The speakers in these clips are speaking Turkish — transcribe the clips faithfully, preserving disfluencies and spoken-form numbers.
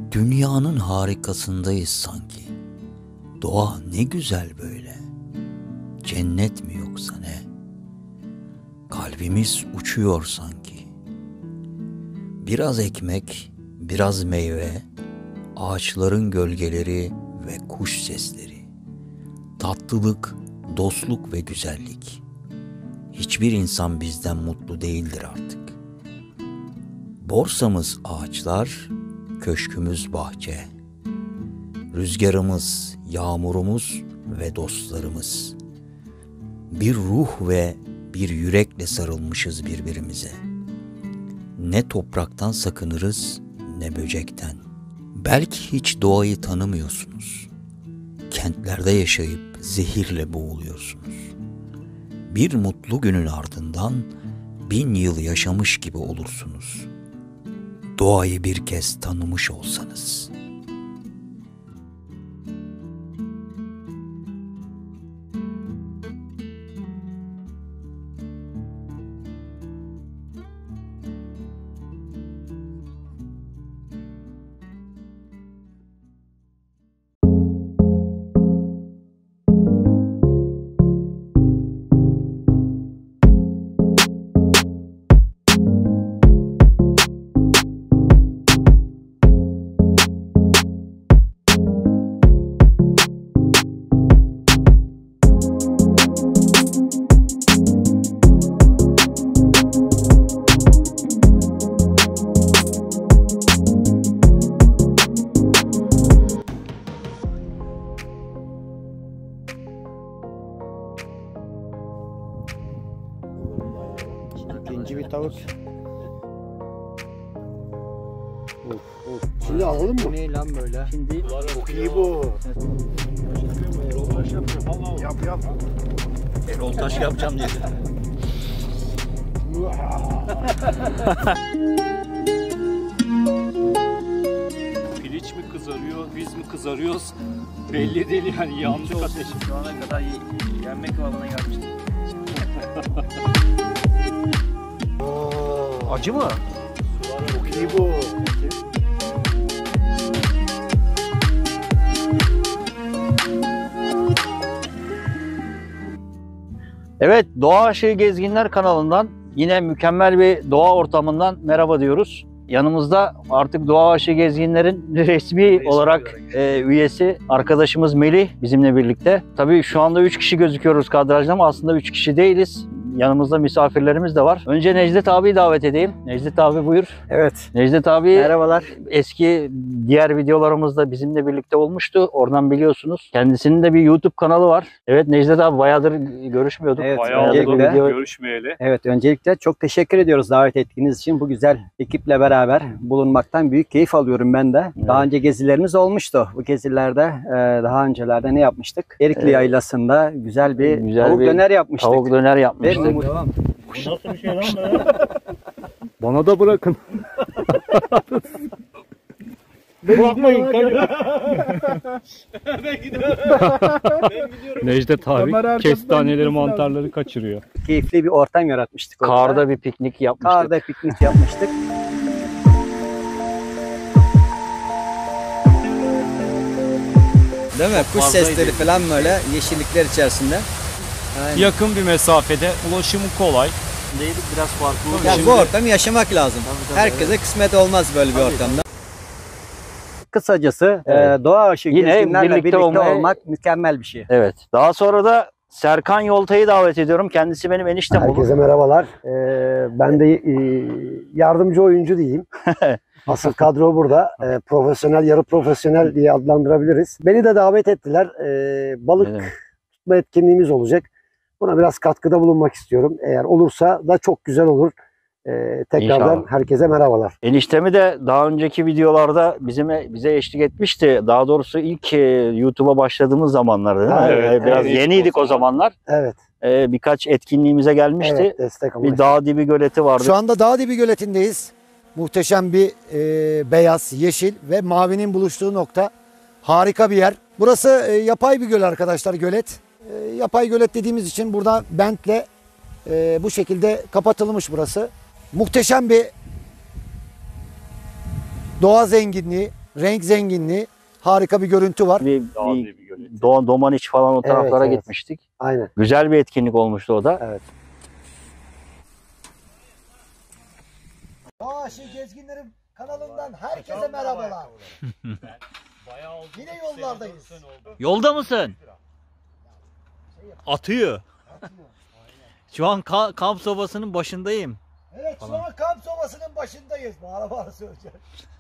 Dünyanın harikasındayız sanki. Doğa ne güzel böyle. Cennet mi yoksa ne? Kalbimiz uçuyor sanki. Biraz ekmek, biraz meyve, ağaçların gölgeleri ve kuş sesleri. Tatlılık, dostluk ve güzellik. Hiçbir insan bizden mutlu değildir artık. Borsamız ağaçlar, köşkümüz bahçe. Rüzgarımız, yağmurumuz ve dostlarımız. Bir ruh ve bir yürekle sarılmışız birbirimize. Ne topraktan sakınırız, ne böcekten. Belki hiç doğayı tanımıyorsunuz. Kentlerde yaşayıp zehirle boğuluyorsunuz. Bir mutlu günün ardından bin yıl yaşamış gibi olursunuz. Doğayı bir kez tanımış olsanız. İkinci bir tavuk. Of, of. Şimdi alalım mı? Bu ne lan böyle? Şimdi çok iyi bu. Erol Taş yapacağım. Yap yap. Erol Taş yapacağım dedi. Piliç mi kızarıyor, biz mi kızarıyoruz belli değil yani, yandık ateş. Şu ana kadar yenmek kıvamına gelmiştim. Acı mı? Çok iyi bu. Evet, Doğa Aşığı Gezginler kanalından yine mükemmel bir doğa ortamından merhaba diyoruz. Yanımızda artık Doğa Aşığı Gezginler'in resmi, resmi olarak e, üyesi arkadaşımız Melih bizimle birlikte. Tabii şu anda üç kişi gözüküyoruz kadrajda ama aslında üç kişi değiliz. Yanımızda misafirlerimiz de var. Önce Necdet abiyi davet edeyim. Necdet abi buyur. Evet. Necdet abi Merhabalar. eski diğer videolarımızda bizimle birlikte olmuştu. Oradan biliyorsunuz. Kendisinin de bir YouTube kanalı var. Evet Necdet abi bayağıdır görüşmüyorduk. Evet, Bayağı oldu öncelikle, görüşmeyeli. evet, öncelikle çok teşekkür ediyoruz davet ettiğiniz için. Bu güzel ekiple beraber bulunmaktan büyük keyif alıyorum ben de. Evet. Daha önce gezilerimiz olmuştu. Bu gezilerde e, daha öncelerde ne yapmıştık? Erikli Evet. Yaylası'nda güzel bir Güzel tavuk bir döner yapmıştık. Tavuk döner yapmıştık. Ve Devam. Nasıl bir şey lan böyle? Bana da bırakın. Bırakmayın. Ben gidiyorum. Ben gidiyorum. Necdet abi kestaneleri, mantarları kaçırıyor. keyifli bir ortam yaratmıştık. orada. Karda bir piknik yapmıştık. Karda piknik yapmıştık. Değil mi? Kuş sesleri falan böyle yeşillikler içerisinde. Aynen. Yakın bir mesafede, ulaşımı kolay. Neydi biraz farklı. Ya Şimdi- bu ortamı yaşamak lazım. Tabii, tabii, Herkese kısmet olmaz böyle bir ortamda. Kısacası Evet. e, doğa aşığı Yine gezginlerle birlikte birlikte, olmaya- olmak mükemmel bir şey. Evet. Daha sonra da Serkan Yoltay'ı davet ediyorum. Kendisi benim eniştem olur. Herkese merhabalar. Ee, ben de e, yardımcı oyuncu diyeyim. Asıl kadro burada. Ee, profesyonel, yarı profesyonel diye adlandırabiliriz. Beni de davet ettiler. Ee, balık Evet. tutma etkinliğimiz olacak. Buna biraz katkıda bulunmak istiyorum. Eğer olursa da çok güzel olur. Ee, tekrardan İnşallah. herkese merhabalar. Eniştemi de daha önceki videolarda bizime bize eşlik etmişti. Daha doğrusu ilk e, YouTube'a başladığımız zamanlarda değil mi? Ha, evet, E, Biraz evet, yeniydik o o zamanlar. Evet. E, birkaç etkinliğimize gelmişti. Evet, destek Bir amaçlı. dağ dibi göleti vardı. Şu anda Dağdibi Göleti'ndeyiz. Muhteşem bir e, beyaz, yeşil ve mavinin buluştuğu nokta. Harika bir yer. Burası e, yapay bir göl arkadaşlar, gölet. E, yapay gölet dediğimiz için burada bentle e, bu şekilde kapatılmış burası. Muhteşem bir doğa zenginliği, renk zenginliği, harika bir görüntü var. Bir, Dağ bir diye bir gölet. Do Domaniç falan o Evet, taraflara evet. gitmiştik. Aynen. Güzel bir etkinlik olmuştu o da. Evet. Doğa Aşığı Gezginlerim kanalından herkese merhabalar. Bayağı oldu. Yine yollardayız. Sene oldu. Yolda mısın? Atıyor. Şu an ka- kamp sobasının başındayım. Evet, şu an kamp sobasının başındayız. Bağıra bağıra söyleyeceğim.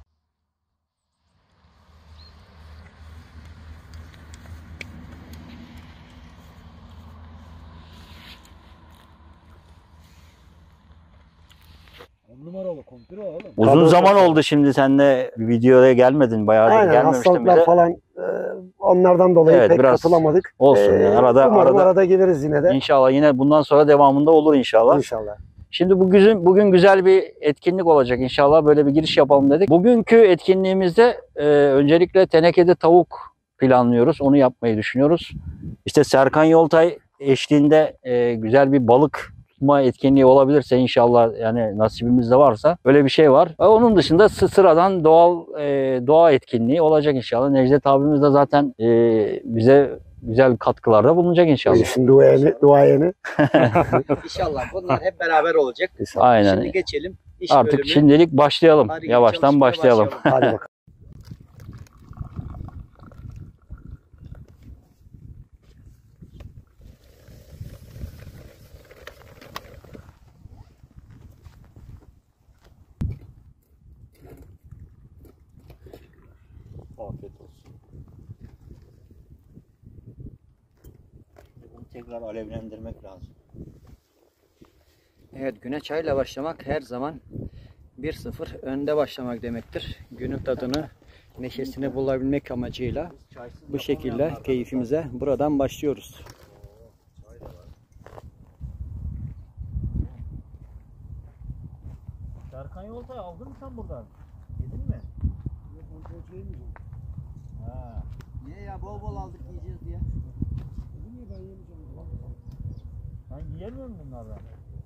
On numaralı kompiro oğlum. Uzun Kadro zaman çok- oldu şimdi senle videoya gelmedin. Bayağıdır Aynen, gelmemiştin hastalıklar bize. falan e, onlardan dolayı Evet, pek biraz katılamadık. olsun E, ya. Arada- umarım arada- arada geliriz yine de. İnşallah yine bundan sonra devamında olur inşallah. İnşallah. Şimdi bugün, bugün güzel bir etkinlik olacak inşallah. Böyle bir giriş yapalım dedik. Bugünkü etkinliğimizde e, öncelikle tenekede tavuk planlıyoruz. Onu yapmayı düşünüyoruz. İşte Serkan Yoltay eşliğinde e, güzel bir balık tutma etkinliği olabilirse inşallah, yani nasibimiz de varsa öyle bir şey var. Ve onun dışında sı- sıradan doğal e, doğa etkinliği olacak inşallah. Necdet abimiz de zaten e, bize güzel katkılarda bulunacak inşallah. İşin duayeni, duayeni. İnşallah bunlar hep beraber olacak. Aynen. Şimdi geçelim. İş Artık bölümü. şimdilik başlayalım. Hadi Yavaştan çalışmaya başlayalım. Hadi bakalım. Afiyet olsun. Bunu tekrar alevlendirmek lazım. Evet, güne çayla başlamak her zaman bir sıfır önde başlamak demektir. Günün tadını, neşesini bulabilmek amacıyla bu şekilde keyfimize buradan başlıyoruz. Serkan Yoltay aldın mı sen buradan? Yedin mi? Ha. Niye ya, bol bol aldık yiyeceğiz diye. Sen yiyemiyor musun bunlardan?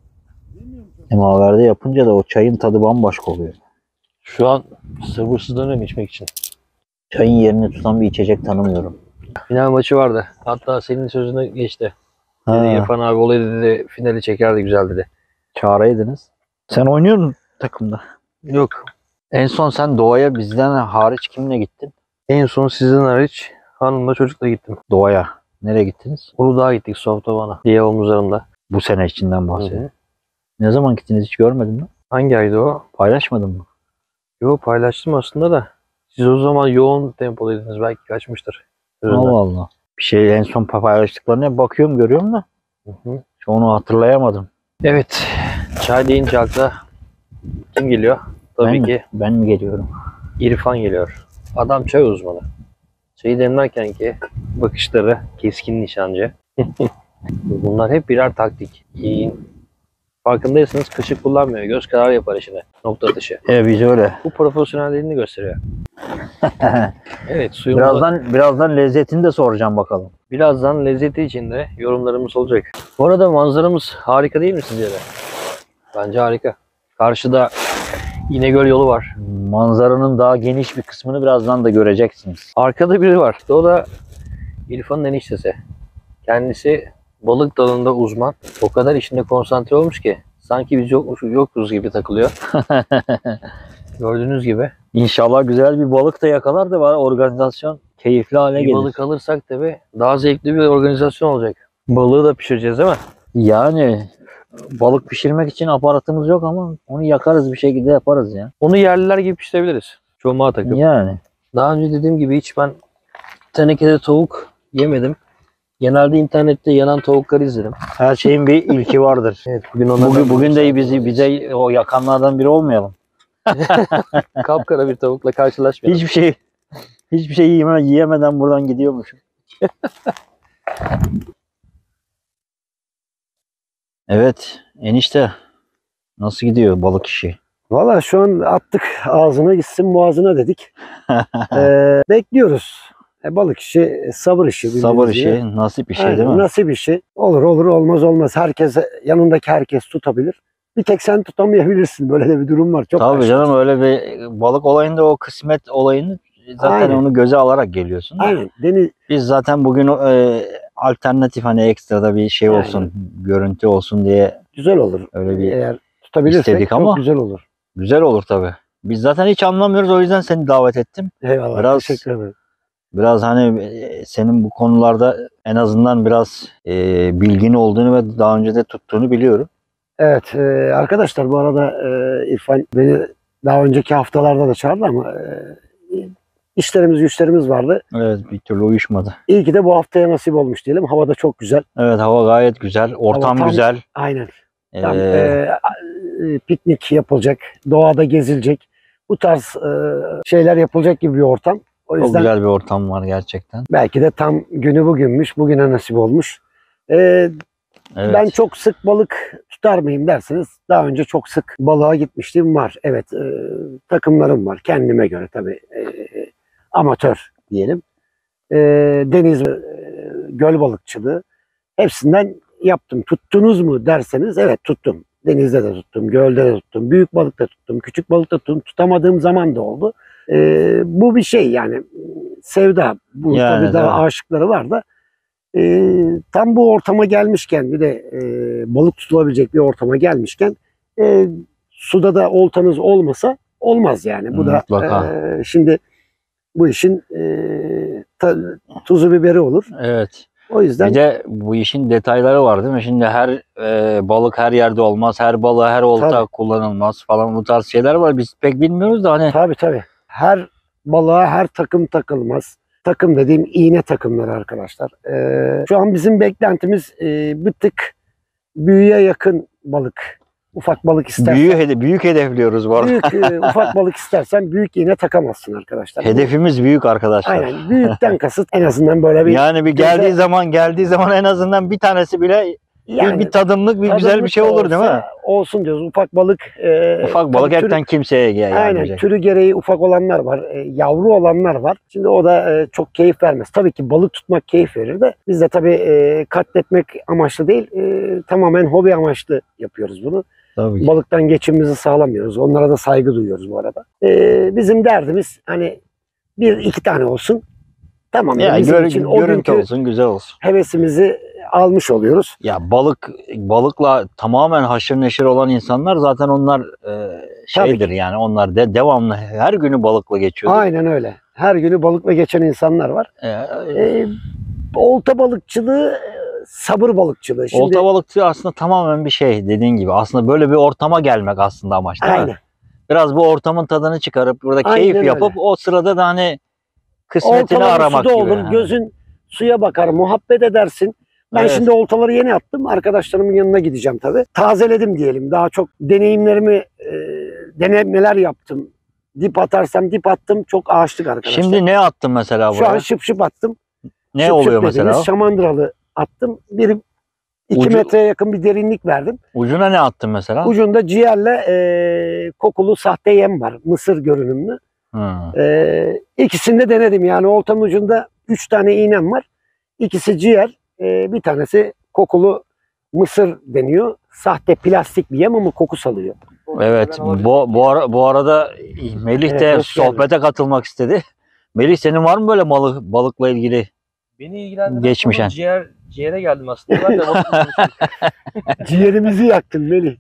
Semaverde yapınca da o çayın tadı bambaşka oluyor. Şu an sabırsızlanıyorum içmek için. Çayın yerini tutan bir içecek tanımıyorum. Final maçı vardı. Hatta senin sözüne geçti. Dedi Ha, İrfan abi olayı dedi, finali çekerdi güzel dedi. çağıraydınız. Sen oynuyor musun takımda? Yok. En son sen Doğa'ya bizden hariç kimle gittin? En son sizden hariç hanımla çocukla gittim. Doğa'ya. Nereye gittiniz? Uludağ'a gittik Softovan'a. Diye omuzlarında. Bu sene içinden bahsediyorum. Hı hı. Ne zaman gittiniz hiç görmedin mi? Hangi aydı o? Paylaşmadın mı? Yok, paylaştım aslında da. Siz o zaman yoğun tempodaydınız. Belki kaçmıştır. Sözünden. Allah Allah. Bir şey en son paylaştıklarına bakıyorum, görüyorum da Hı hı. onu hatırlayamadım. Evet. Çay deyince akla kim geliyor? Tabii ben ki Mi? Ben mi geliyorum? İrfan geliyor. Adam çay uzmanı. Çayı demlerken ki bakışları keskin nişancı. Bunlar hep birer taktik. Yiyin. Farkındaysanız kaşık kullanmıyor. Göz kararı yapar işine. Nokta atışı. E biz öyle. Bu profesyonelliğini gösteriyor. Evet, suyumuza Birazdan birazdan lezzetini de soracağım bakalım. birazdan lezzeti için de yorumlarımız olacak. Bu arada manzaramız harika değil mi sizce de? Bence harika. Karşıda İnegöl yolu var. Manzaranın daha geniş bir kısmını birazdan da göreceksiniz. Arkada biri var. O da İrfan'ın eniştesi. Kendisi balık dalında uzman. O kadar işinde konsantre olmuş ki sanki biz yokmuş, yokuz gibi takılıyor. Gördüğünüz gibi. İnşallah güzel bir balık da yakalar da var, organizasyon keyifli hale Bir gelir. balık alırsak tabii daha zevkli bir organizasyon olacak. Balığı da pişireceğiz değil mi? Yani balık pişirmek için aparatımız yok ama onu yakarız, bir şekilde yaparız ya. Onu yerliler gibi pişirebiliriz. Çomağa takıp. Yani Daha önce dediğim gibi hiç ben tenekede tavuk yemedim. Genelde internette yanan tavukları izledim. her şeyin bir ilki vardır. Evet, bugün onlardan Bugün bugün de bizi bize o yakanlardan biri olmayalım. kapkara bir tavukla karşılaşmayalım. Hiçbir şey hiçbir şey yeme, yiyemeden buradan gidiyormuşum. Evet, enişte nasıl gidiyor balık işi? Valla şu an attık ağzına gitsin boğazına dedik. Ee, bekliyoruz. E, balık işi e, sabır işi. bildiğiniz Sabır gibi. işi, nasip bir şey Aynen, değil mi? nasip işi. Olur olur olmaz olmaz. Herkes, yanındaki herkes tutabilir. Bir tek sen tutamayabilirsin. Böyle de bir durum var. Çok Tabii karşı- canım, öyle bir balık olayında o kısmet olayını zaten Aynen. onu göze alarak geliyorsun. Aynen. Deniz Biz zaten bugün e, alternatif hani ekstra bir şey olsun, Aynen. görüntü olsun diye güzel olur. öyle bir Eğer tutabilirsek istedik çok ama- güzel olur. güzel olur tabii. Biz zaten hiç anlamıyoruz, o yüzden seni davet ettim. Eyvallah. Biraz- Teşekkür ederim. Biraz hani e, senin bu konularda en azından biraz e, bilgin olduğunu ve daha önce de tuttuğunu biliyorum. Evet e, arkadaşlar bu arada e, İrfan beni daha önceki haftalarda da çağırdı ama e, işlerimiz güçlerimiz vardı. Evet, bir türlü uyuşmadı. İyi ki de bu haftaya nasip olmuş diyelim. Hava da çok güzel. Evet, hava gayet güzel, ortam tam- güzel. Aynen. Tam, Ee, e, e, piknik yapılacak, doğada gezilecek. Bu tarz e, şeyler yapılacak gibi bir ortam. O çok yüzden güzel bir ortam var gerçekten. belki de tam günü bugünmüş, bugüne nasip olmuş. E, Evet. Ben çok sık balık tutar mıyım derseniz daha önce çok sık balığa gitmişliğim var. Evet e, takımlarım var kendime göre tabii e, amatör diyelim. E, deniz e, göl balıkçılığı hepsinden yaptım. Tuttunuz mu derseniz evet tuttum. Denizde de tuttum, gölde de tuttum, büyük balık da tuttum, küçük balık da tuttum. Tutamadığım zaman da oldu. E, bu bir şey yani sevda. Bu Yani, tabii daha tabii. aşıkları var da. E, tam bu ortama gelmişken bir de e, balık tutulabilecek bir ortama gelmişken e, suda da oltanız olmasa olmaz yani. Bu da Mutlaka. e, şimdi bu işin e, ta- tuzu biberi olur. Evet. O yüzden Bir de bu işin detayları var değil mi? Şimdi her e, balık her yerde olmaz, her balığa her olta Tabii. kullanılmaz falan, bu tarz şeyler var. Biz pek bilmiyoruz da hani tabii tabii her balığa her takım takılmaz. Takım dediğim iğne takımları arkadaşlar. E, şu an bizim beklentimiz e, bir tık büyüye yakın balık. Ufak balık istersen. büyük, hede- büyük hedefliyoruz bu arada. Büyük e, ufak balık istersen büyük iğne takamazsın arkadaşlar. Hedefimiz büyük arkadaşlar. Aynen. Büyükten kasıt en azından böyle bir Yani bir göze- geldiği zaman geldiği zaman en azından bir tanesi bile bir- yani bir tadımlık, bir güzel bir tadımlık şey da olur değil mi? olsa Olsun diyoruz. Ufak balık. e, Ufak balık tabii türü- hepten kimseye gel- Aynen. gelmeyecek. Türü gereği ufak olanlar var. e, yavru olanlar var. Şimdi o da e, çok keyif vermez. Tabii ki balık tutmak keyif verir de biz de tabii e, katletmek amaçlı değil. e, tamamen hobi amaçlı yapıyoruz bunu. Tabii ki. Balıktan geçimimizi sağlamıyoruz. Onlara da saygı duyuyoruz bu arada. E, bizim derdimiz hani bir iki tane olsun. Tamam. Ya bizim gör- için o görüntü günkü olsun, güzel olsun. hevesimizi almış oluyoruz. Ya balık balıkla tamamen haşır neşir olan insanlar zaten onlar e, şeydir yani, onlar de devamlı her günü balıkla geçiyor. Aynen öyle. Her günü balıkla geçen insanlar var. E, Ee, olta balıkçılığı, e, sabır balıkçılığı. Şimdi, Olta balıkçılığı aslında tamamen bir şey, dediğin gibi. Aslında böyle bir ortama gelmek aslında amaç, değil mi? aynen. Biraz bu ortamın tadını çıkarıp burada Aynen keyif öyle. yapıp o sırada da hani kısmetini Oltaların aramak suda gibi. olur, gözün suya bakar, muhabbet edersin. Ben Evet. şimdi oltaları yeni attım. Arkadaşlarımın yanına gideceğim tabii. Tazeledim diyelim. Daha çok deneyimlerimi, e, denemeler yaptım. Dip atarsam dip attım. Çok ağaçlık arkadaşlar. Şimdi ne attın mesela Şu buraya? an şıp şıp attım. Ne Şıp şıp oluyor dediğimiz mesela? şamandıralı attım. Bir iki Ucu- metreye yakın bir derinlik verdim. Ucuna ne attın mesela? Ucunda ciğerle e, kokulu sahte yem var. Mısır görünümlü. Hı. E, ikisini de denedim. Yani oltanın ucunda üç tane iğnem var. İkisi ciğer. e, bir tanesi kokulu mısır deniyor. Sahte plastik bir yem ama koku salıyor. Evet. Bu, bu, ara, bu arada Melih Evet, de hoş geldin. sohbete katılmak istedi. Melih, senin var mı böyle balık, balıkla ilgili? Beni ilgilendiren Geçmişen. konu ciğer, ciğere geldim aslında. Ben de balık konuşuyorum. Ciğerimizi yaktın Melih.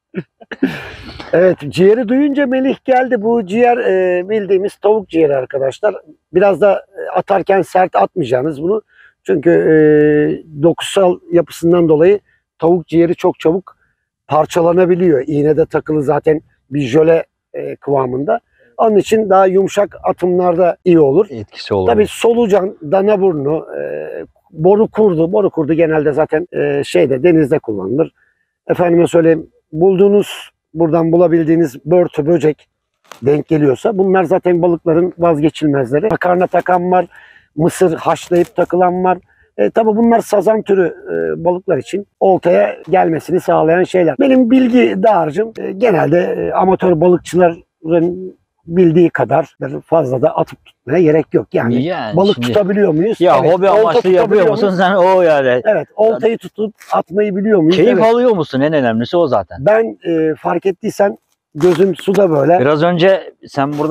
Evet, ciğeri duyunca Melih geldi. Bu ciğer e, bildiğimiz tavuk ciğeri arkadaşlar. Biraz da e, atarken sert atmayacaksınız bunu. Çünkü e, dokusal yapısından dolayı tavuk ciğeri çok çabuk parçalanabiliyor. İğnede takılı zaten bir jöle e, kıvamında. Onun için daha yumuşak atımlarda iyi olur. Etkisi olur. Tabii solucan, dana burnu, e, boru kurdu. Boru kurdu genelde zaten e, şeyde denizde kullanılır. Efendime söyleyeyim, bulduğunuz, buradan bulabildiğiniz börtü, böcek denk geliyorsa bunlar zaten balıkların vazgeçilmezleri. Makarna takan var, mısır haşlayıp takılan var. E, tabii bunlar sazan türü e, balıklar için oltaya gelmesini sağlayan şeyler. Benim bilgi dağarcığım e, genelde e, amatör balıkçıların bildiği kadar fazla da atıp tutmaya gerek yok. Yani, Yani balık şimdi- tutabiliyor muyuz? Ya Evet. hobi Olta amaçlı tutabiliyor yapıyor musun muyuz? sen, o yani. Evet. Oltayı tutup atmayı biliyor muyuz? Keyif Evet. alıyor musun, en önemlisi o zaten. Ben e, fark ettiysen gözüm suda böyle. Biraz önce sen burada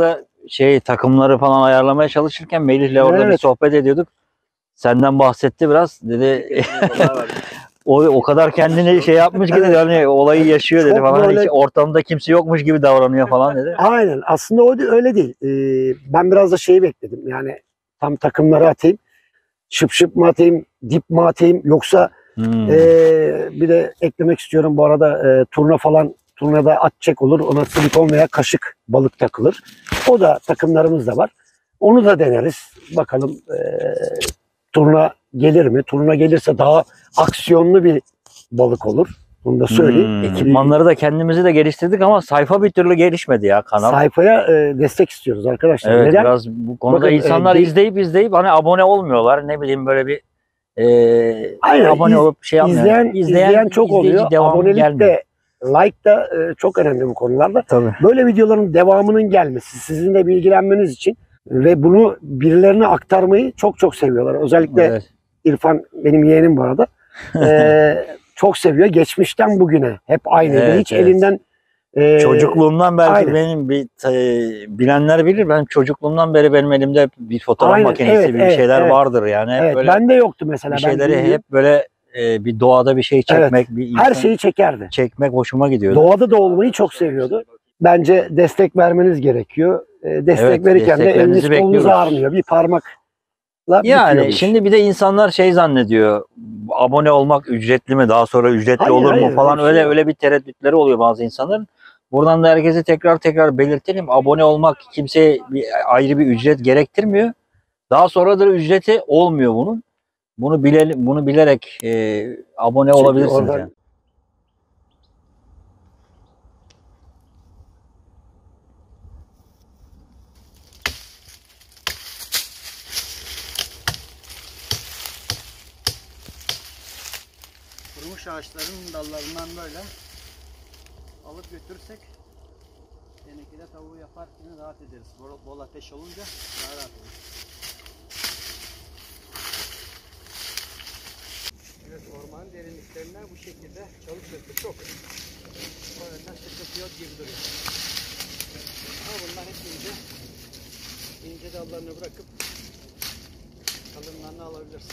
şey takımları falan ayarlamaya çalışırken Melih'le orada bir Evet. sohbet ediyorduk. Senden bahsetti biraz. Dedi o o kadar kendini şey yapmış ki dedi hani olayı yaşıyor dedi Çok falan. Hani böyle- hiç ortamda kimse yokmuş gibi davranıyor falan dedi. Aynen. Aslında o de- öyle değil. Ee, ben biraz da şeyi bekledim. Yani tam takımları atayım. Şıp şıp mı atayım, dip mi atayım yoksa Hmm. ee, bir de eklemek istiyorum bu arada e, turna falan turnada at çek olur. Ona silikon veya kaşık balık takılır. O da takımlarımız da var. Onu da deneriz. Bakalım ee, turna gelir mi? Turna gelirse daha aksiyonlu bir balık olur. Bunu da söyleyeyim. Hmm. Ekipmanları da kendimizi de geliştirdik ama sayfa bir türlü gelişmedi ya kanal. Sayfaya e, destek istiyoruz arkadaşlar. Evet, Neden? biraz bu konuda Bakın, e, insanlar de- izleyip izleyip hani abone olmuyorlar. Ne bileyim böyle bir e, Aynen, abone iz- olup şey yapmıyor. İzleyen, izleyen, çok izleyici oluyor. devamı Abonelik gelmiyor. de like da e, çok önemli bu konularda. Tabii. Böyle videoların devamının gelmesi, sizin de bilgilenmeniz için ve bunu birilerine aktarmayı çok çok seviyorlar. Özellikle Evet. İrfan benim yeğenim bu arada. E, çok seviyor. Geçmişten bugüne hep aynı. Evet, Hiç evet. elinden e, Çocukluğumdan belki aynen. benim bir e, bilenler bilir. Ben çocukluğumdan beri benim elimde hep bir fotoğraf Aynen, makinesi evet, bir evet, şeyler evet. vardır yani. Hep evet, böyle ben de yoktu mesela. bir Ben şeyleri bilmiyorum. hep böyle e, bir doğada bir şey çekmek, bir her insan şeyi çekerdi. çekmek hoşuma gidiyordu. Doğada da olmayı çok seviyordu. Bence destek vermeniz gerekiyor. E, destek Evet, verirken de desteklerinizi eliniz kolunuz bekliyoruz. ağrmıyor. Bir parmakla Yani bitiyormuş. şimdi bir de insanlar şey zannediyor. Abone olmak ücretli mi? Daha sonra ücretli Hayır, olur mu hayır, falan öyle bir öyle şey yok. öyle bir tereddütleri oluyor bazı insanların. Buradan da herkese tekrar tekrar belirtelim. Abone olmak kimseye bir, ayrı bir ücret gerektirmiyor. Daha sonra da ücreti olmuyor bunun. Bunu bilelim, bunu bilerek e, abone Çünkü olabilirsiniz oradan- yani. Kurumuş ağaçların dallarından böyle alıp götürürsek tenekede tavuğu yaparken rahat ederiz. Bol, bol ateş olunca daha rahat olur. Evet, ormanın derinliklerinden bu şekilde çalı çırpı çok. O yüzden sıkıntı yok gibi duruyor. Ama bunlar hep ince, ince dallarını bırakıp kalınlarını alabilirsin.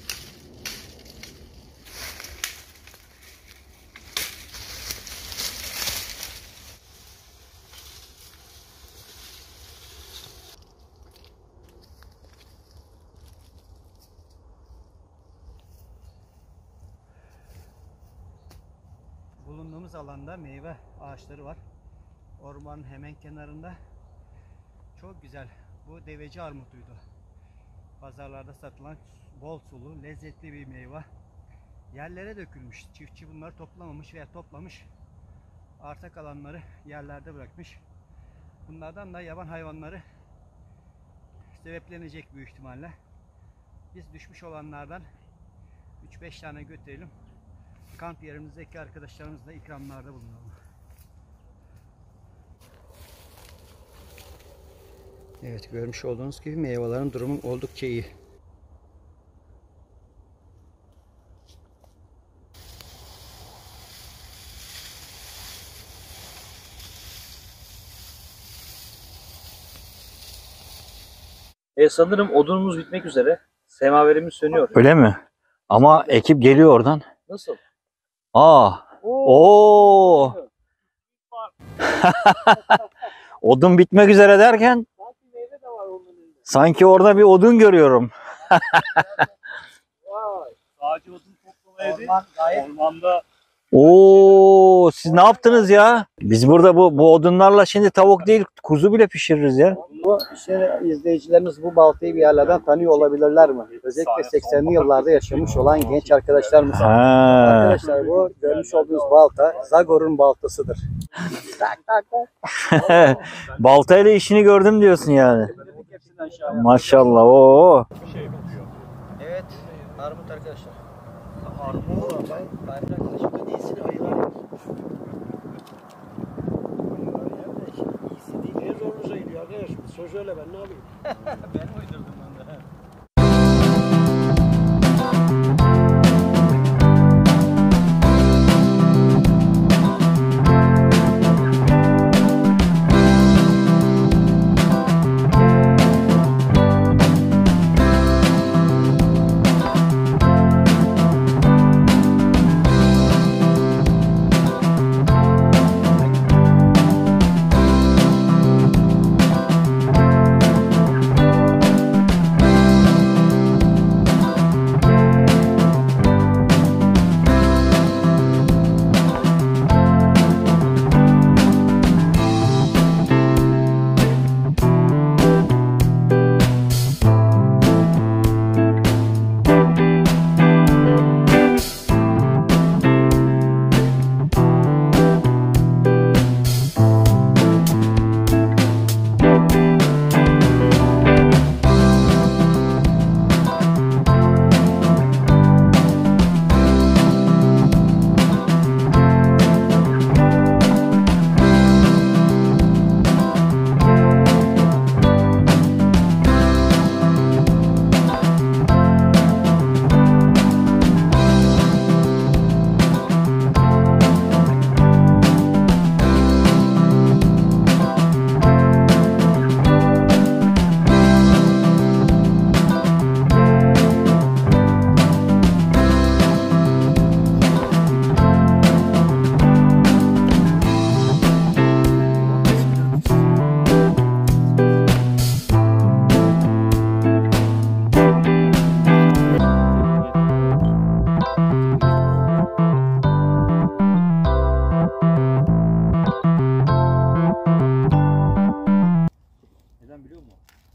Bulunduğumuz alanda meyve ağaçları var. Ormanın hemen kenarında. Çok güzel. Bu deveci armutuydu. Pazarlarda satılan bol sulu, lezzetli bir meyve. Yerlere dökülmüş. Çiftçi bunları toplamamış veya toplamış. Arta kalanları yerlerde bırakmış. Bunlardan da yaban hayvanları sebeplenecek büyük ihtimalle. Biz düşmüş olanlardan üç beş tane götürelim. Kamp yerimizdeki arkadaşlarımızla ikramlarda bulunalım. Evet, görmüş olduğunuz gibi meyvelerin durumu oldukça iyi. E sanırım odunumuz bitmek üzere. Semaverimiz sönüyor. Öyle mi? Ama ekip geliyor oradan. Nasıl? Aa. Oo. Odun bitmek üzere derken sanki orada bir odun görüyorum. Sadece odun toplamaya değil, ormanda Oo, siz ne yaptınız ya? Biz burada bu bu odunlarla şimdi tavuk değil kuzu bile pişiririz ya. Bu işte izleyicilerimiz bu baltayı bir yerlerden tanıyor olabilirler mi? Özellikle seksenli yıllarda yaşamış olan genç arkadaşlarımız. Ha. Arkadaşlar, bu görmüş olduğunuz balta Zagor'un baltasıdır. Baltayla işini gördüm diyorsun yani. Maşallah. Oo. Evet, armut arkadaşlar. Armut. Bayram arkadaşım da değilsin ayılar. İyisi değil. Ne zorunuza gidiyor arkadaş? Söz öyle, ben ne yapayım? Ben uydurdum onu da.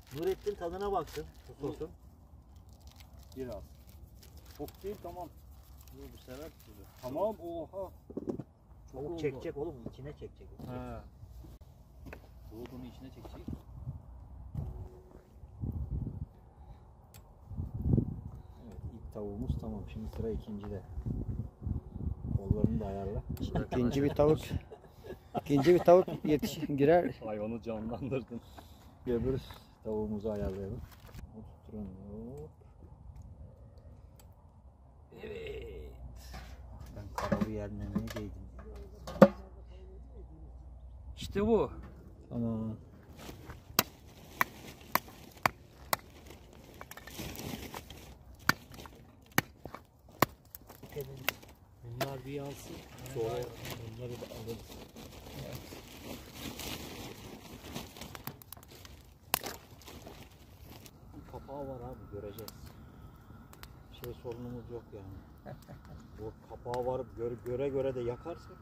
Nurettin tadına baksın. Bu sosun. Biraz. Çok değil tamam. Bu bu sefer tuzu. Tamam oha. Çok Tavuk oldu. çekecek oğlum, içine çekecek. He. Bunu içine çekecek. Evet, ilk tavuğumuz tamam. Şimdi sıra ikincide. Kollarını da ayarla. İkinci bir tavuk. İkinci bir tavuk yetiş girer. Hayvanı canlandırdın. Öbür tavuğumuzu ayarlayalım. Hop, tutturun. Hop. Evet. Ah, ben karalı yermemeye değdim. İşte bu. Tamam. Bunlar bir yansın. Sonra bunları da alırız. Bir kapağı var abi, göreceğiz. Şey sorunumuz yok yani. Bu kapağı var, göre göre, göre de yakarsak.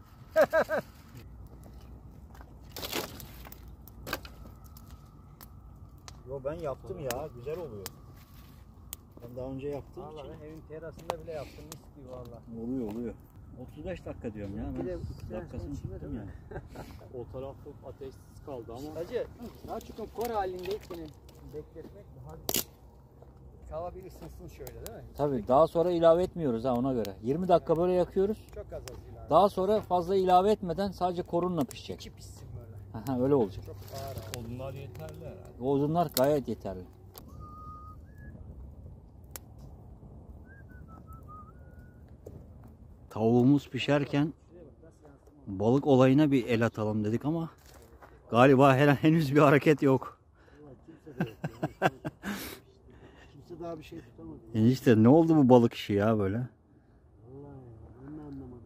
Yo, ben yaptım ya, güzel oluyor. Ben daha önce yaptığım Vallahi için. ben evin terasında bile yaptım mis gibi valla. Oluyor oluyor. otuz beş dakika diyorum ya. Bir de- Ben bir de dakikasını içinde tuttum değil yani. O tarafta ateşsiz kaldı ama Hacı daha çok kor halindeyken bekletmek daha güzel. Tava bir ısınsın şöyle değil mi? Tabii daha sonra ilave etmiyoruz ha, ona göre. yirmi dakika böyle yakıyoruz. Çok az az ilave. Daha sonra fazla ilave etmeden sadece korunla pişecek. İçi pişsin böyle. Aha, öyle olacak. Çok ağır ağır. onlar yeterli herhalde. O odunlar gayet yeterli. Tavuğumuz pişerken balık olayına bir el atalım dedik ama galiba her- henüz bir hareket yok. Kimse de yok. Yani. Kimse daha bir şey tutamadı. Enişte ne oldu bu balık işi ya böyle? Vallahi ben de anlamadım.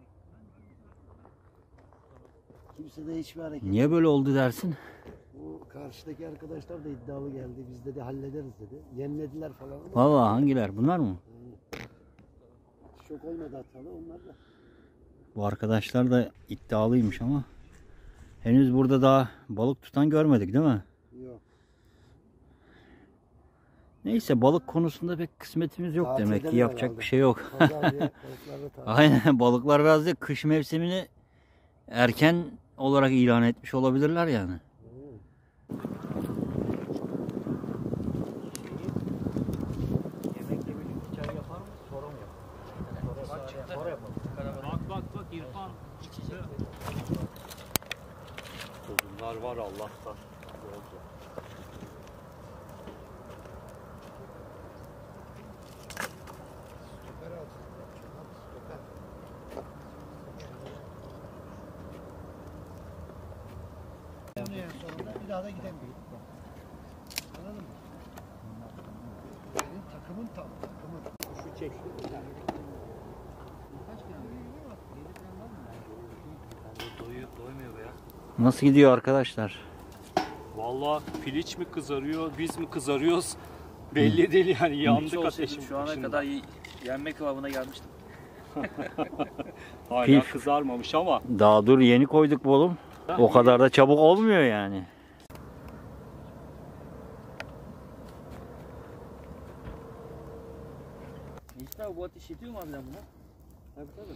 Kimse de hiçbir hareket. Niye böyle oldu dersin? Bu karşıdaki arkadaşlar da iddialı geldi. Biz dedi hallederiz dedi. Yemlediler falan. ama Vallahi hangiler? Bunlar mı? Şok olmadı hatalı onlar da. Bu arkadaşlar da iddialıymış ama henüz burada daha balık tutan görmedik değil mi? Yok. Neyse, balık konusunda pek kısmetimiz yok Tatil demek ki, edelim yapacak herhalde. bir şey yok. Pazar diye balıklarda tatil. Aynen, balıklar biraz da kış mevsimini erken olarak ilan etmiş olabilirler yani. Yemekle birlikte çay yapar mı? Sonra mı yapalım? Sonra, sonra, sonra yapalım. Bak bak bak İrfan. Odunlar var Allah'tan. Oldu. Bunu en sonunda bir daha da gidemiyor. Anladın mı? Senin takımın tam. Takımın. Şu çek. Kaç gram? yedi gram var mı? Doyuyor, doymuyor be ya. Nasıl gidiyor arkadaşlar? Vallahi piliç mi kızarıyor, biz mi kızarıyoruz belli değil yani Hiç yandık olsaydı ateşin şu ana başında. kadar y- yenme kıvamına gelmiştim. Hala Pif. kızarmamış ama Daha dur, yeni koyduk bu oğlum. O kadar da çabuk olmuyor yani. Necdet abi bu ateş yetiyor mu harbiden buna? Tabii tabii.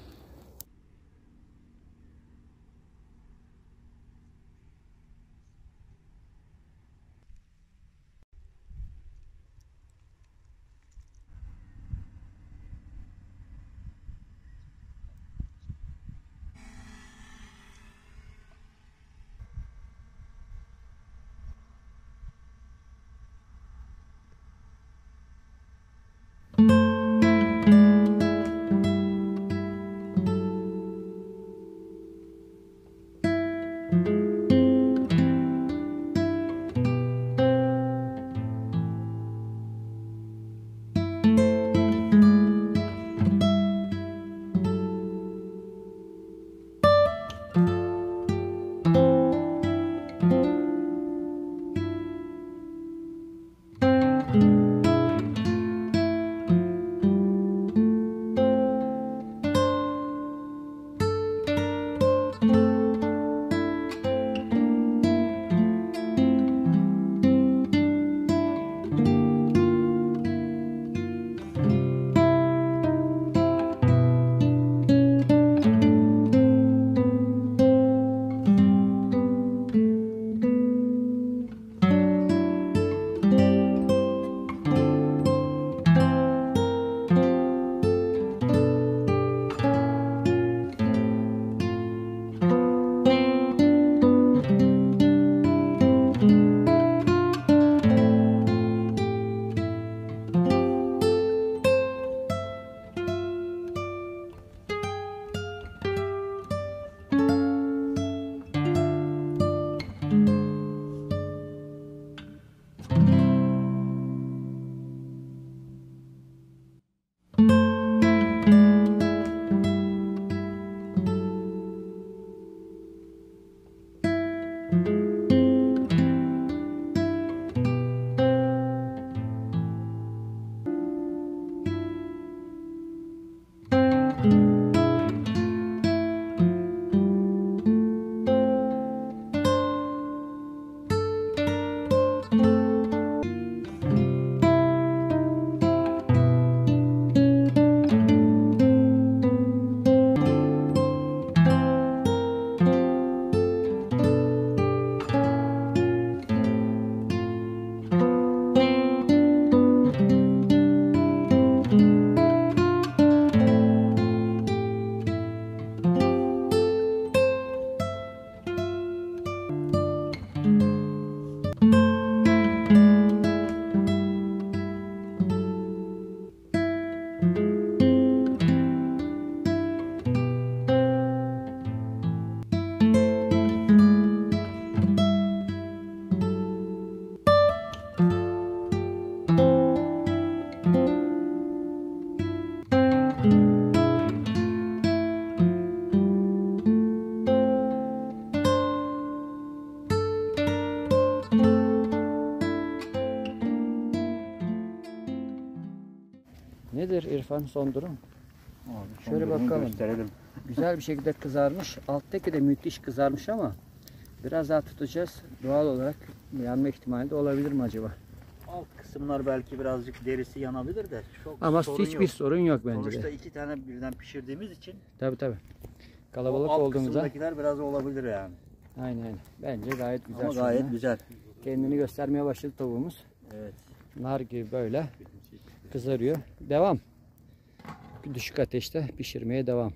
Nedir İrfan son durum? Abi, Şöyle son durumu bakalım. gösterelim. Güzel bir şekilde kızarmış. Alttaki de müthiş kızarmış ama biraz daha tutacağız. Doğal olarak yanma ihtimali de olabilir mi acaba? Alt kısımlar belki birazcık derisi yanabilir de. Çok Ama sorun hiçbir yok. sorun yok bence Sonuçta de. iki tane birden pişirdiğimiz için Tabii tabii. Kalabalık o alt olduğumuzda kısımdakiler biraz olabilir yani. aynen aynen. Bence gayet güzel. Ama şu gayet anda. güzel. Kendini göstermeye başladı tavuğumuz. Evet. Nar gibi böyle kızarıyor. Devam. Düşük ateşte pişirmeye devam.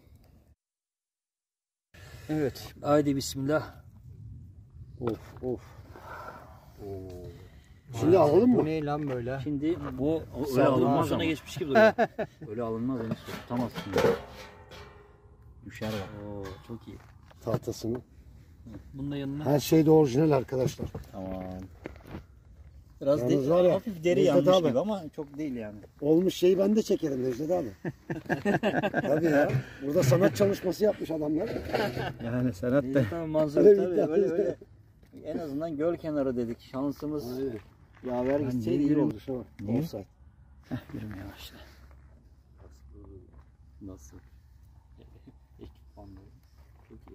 Evet. Haydi bismillah. Of of. Şimdi alalım Bu mı? ne lan böyle? Şimdi bu öyle Sağ ol, alınmaz ağzına ama. geçmiş gibi duruyor. Öyle alınmaz, onu tutamazsın. Düşer bak. Oo, çok iyi. Tahtasını. Bunun da yanına Her şey de orijinal arkadaşlar. Tamam. Biraz Yalnız de, var ya, hafif deri Necdet yanmış abi. gibi ama çok değil yani. Olmuş şeyi ben de çekerim Necdet abi. Tabii ya. Burada sanat çalışması yapmış adamlar. Yani sanat da. Tabii manzara Öyle tabii bir- öyle öyle. En azından göl kenarı dedik. Şansımız yaver Ben gitseydi iyi yürüyorum. oldu şu an. Niye? Offside. Yürüme yavaşla. Nasıl? Ekipmanları. Çok iyi.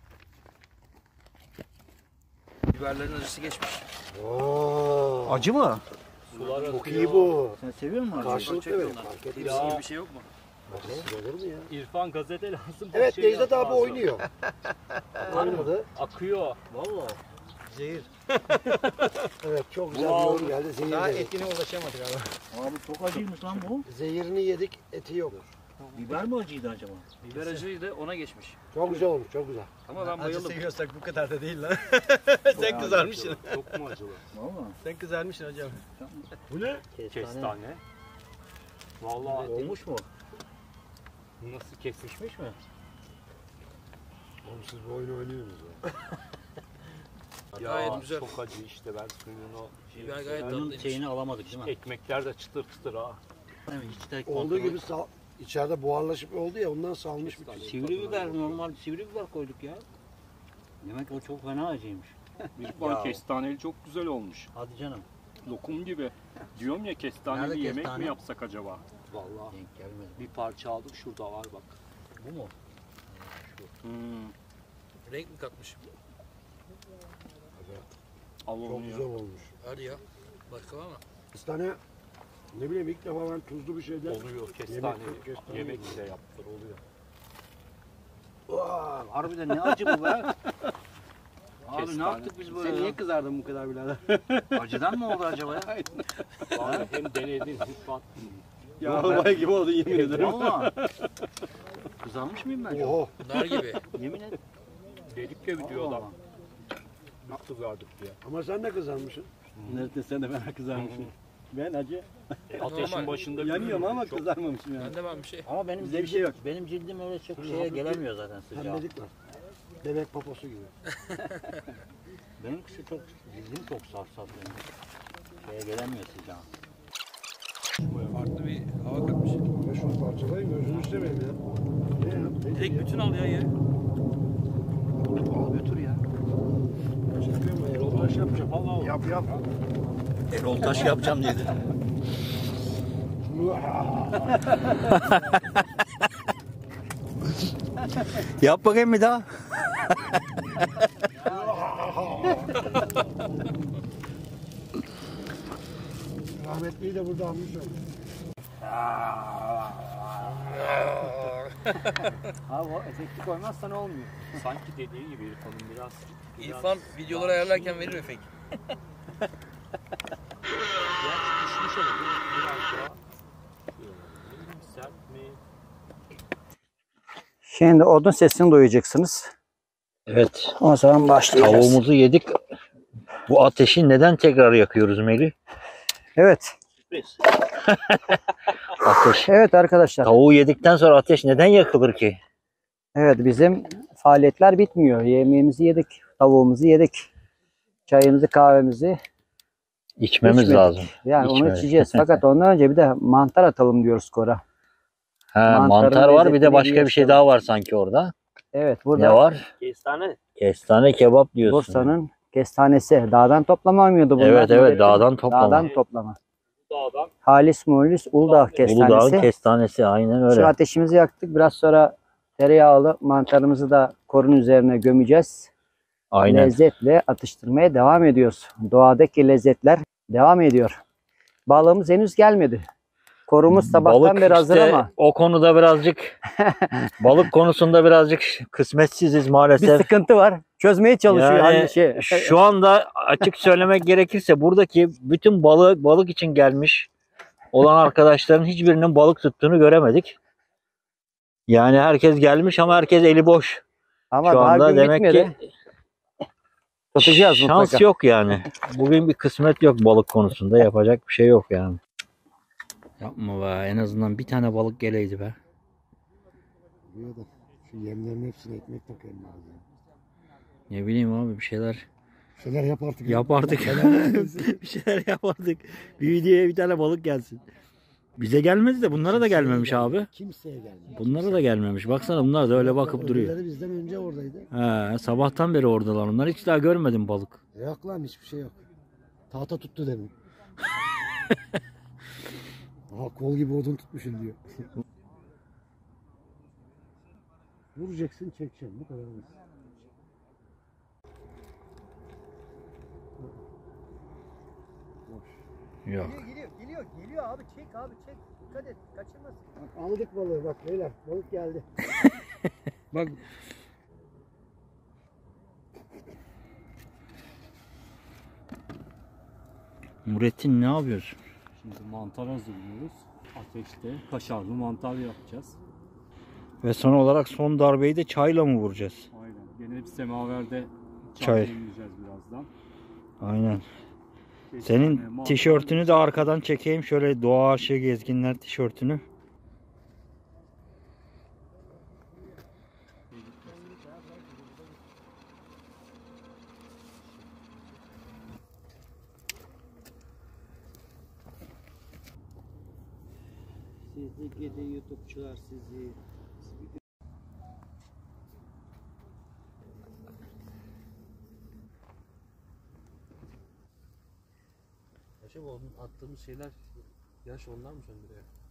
Biberlerin acısı geçmiş. Oo. Acı mı? Sular Çok iyi bu. Sen seviyor musun acıyı? Karşılıklı evet. Fark etmez. Ya. Bir şey yok mu? Olur mu ya? İrfan gazete lazım. Evet Bir şey Necdet yap abi lazım. oynuyor. Oynadı. Akıyor. Valla. Zehir. Evet çok güzel bir yorum geldi. Zehir Daha dedik. etine ulaşamadık abi. Abi çok acıymış lan bu. Zehirini yedik, eti yok. Biber mi acıydı acaba? Biber acıydı ona geçmiş. Çok güzel olmuş, çok güzel. Ama ben Acı bayıldım. seviyorsak bu kadar da değil lan. Sen kızarmışsın. Çok mu acılı? Valla. Sen kızarmışsın hocam. Bu ne? Kestane. Valla Olmuş mu? nasıl kesişmiş mi? Oğlum siz bu oyunu oynuyorsunuz ya. Ya Gayet güzel. çok acı işte ben suyunu Biber gayet Onun tatlıymış. şeyini alamadık değil mi? ekmekler de çıtır çıtır ha. Değil mi? Hiç de Olduğu kontrol- gibi sal içeride buharlaşıp oldu ya ondan salmış bir şey. Sivri biber, normal sivri biber koyduk ya. Demek o çok fena acıymış. İrfan kestaneli çok güzel olmuş. Hadi canım. Lokum gibi. Diyorum ya kestaneli Nerede yemek kestane? mi yapsak acaba? Vallahi Denk gelmedi. bir parça aldık şurada var bak. Bu mu? Hmm. Renk mi katmış? Al Çok onu güzel ya. olmuş. Hadi ya. Başka var mı? Bir tane ne bileyim ilk defa ben tuzlu bir şeyden Oluyor kestane. Yemek- kestane Yemek oluyor. bile yaptır oluyor. Vaa, harbiden ne acı bu be? Abi ne Kestane. yaptık biz böyle? Sen niye kızardın bu kadar birader? Acıdan mı oldu acaba ya? Vallahi hem denedin hem battın. Ya albay gibi oldu yemin ederim. Valla. Kızarmış mıyım ben? Oho. Nar gibi. Yemin et. Dedik ya videoda. Nasıl kızardık diye. Ama sen de kızarmışsın. Nerede sen de ben kızarmışım. Ben acı. E, ateşin Normal. başında Yanıyorum ama çok- kızarmamışım yani. Bende var bir şey. Ama benim Bizde bir cildim, şey yok. benim cildim öyle çok şeye gelemiyor zaten sıcağa. Pembelik var. Bebek poposu gibi. Benimkisi çok, cildim çok sarsat benim. Şeye gelemiyor sıcağa. Farklı bir hava katmış. Ve şunu parçalayın gözünü seveyim ya. Ne ya? Ne Direkt bütün al ya ye. Al götür ya. Yapıyor mu? Erol Taş yapacağım. Allah Yap yap. Erol Taş yapacağım dedi. Yap bakayım bir daha. Rahmetliyi de burada almış olduk. Abi o efekti koymazsan olmuyor. Sanki dediği gibi İrfan'ın biraz, biraz İrfan videoları ayarlarken verir efekt. Gerçi pişmiş olabilir. Biraz daha sert mi? Şimdi odun sesini duyacaksınız. Evet. O zaman başlayacağız. Tavuğumuzu yedik. Bu ateşi neden tekrar yakıyoruz Melih? Evet. Ateş. Evet arkadaşlar. Tavuğu yedikten sonra ateş neden yakılır ki? Evet bizim faaliyetler bitmiyor. Yemeğimizi yedik. Tavuğumuzu yedik. Çayımızı kahvemizi İçmemiz içmedik. lazım. Yani onu İçmedik. içeceğiz. Fakat ondan önce bir de mantar atalım diyoruz skora. Ha, Mantarın mantar var, bir de lezzetini başka bir şey yaşayalım. daha var sanki orada. Evet burada Ne var? Kestane. Kestane kebap diyorsun. Bursa'nın kestanesi. Dağdan toplama mıydı bunlar? Evet evet Nurettin? dağdan toplama. Dağdan toplama. Dağ Uludağ'dan. Halis mulis Uludağ kestanesi. Uludağ'ın kestanesi aynen öyle. Şimdi ateşimizi yaktık. Biraz sonra tereyağlı mantarımızı da korun üzerine gömeceğiz. Aynen. Lezzetle atıştırmaya devam ediyoruz. Doğadaki lezzetler devam ediyor. Balığımız henüz gelmedi. Korumuz sabahtan Balık beri hazır işte ama o konuda birazcık balık konusunda birazcık kısmetsiziz bir maalesef. sıkıntı var. Çözmeye çalışıyor Yani aynı şey. şu anda açık söylemek gerekirse buradaki bütün balık balık için gelmiş olan arkadaşların hiçbirinin balık tuttuğunu göremedik. Yani herkes gelmiş ama herkes eli boş. Ama Şu daha anda gün demek bitmedi. ki Tutacağız şans mutlaka. yok yani. Bugün bir kısmet yok balık konusunda. Yapacak bir şey yok yani. Yapma be. En azından bir tane balık geleydi be. Buraya da şu yemlerin hepsine ekmek takayım lazım. Ne bileyim abi bir şeyler Bir şeyler yap artık. yap artık. Bir şeyler yap artık. Bir videoya bir tane balık gelsin. Bize gelmedi de bunlara da gelmemiş abi. Kimseye gelmedi. Bunlara da gelmemiş. Baksana bunlar da öyle bakıp duruyor. Öbürleri bizden önce oradaydı. He, sabahtan beri oradalar onlar. Hiç daha görmedim balık. Yok lan hiçbir şey yok. Tahta tuttu demin. Aha kol gibi odun tutmuşsun diyor. Vuracaksın çekeceksin bu kadar basit. Yok. Geliyor, geliyor, geliyor, geliyor abi çek abi çek. Dikkat et, kaçırmasın. Bak, aldık balığı bak beyler balık geldi. Bak. Nurettin ne yapıyorsun? Şimdi mantar hazırlıyoruz. Ateşte kaşarlı mantar yapacağız. Ve son olarak son darbeyi de çayla mı vuracağız? Aynen. Gene bir semaverde çay, Çay. demleyeceğiz birazdan. Aynen. Kestane, Senin mantar, tişörtünü de arkadan çekeyim. Şöyle doğa aşığı gezginler tişörtünü. Sizi gidi YouTube'çular sizi. Yaşam attığımız şeyler yaş onlar mı söndürüyor?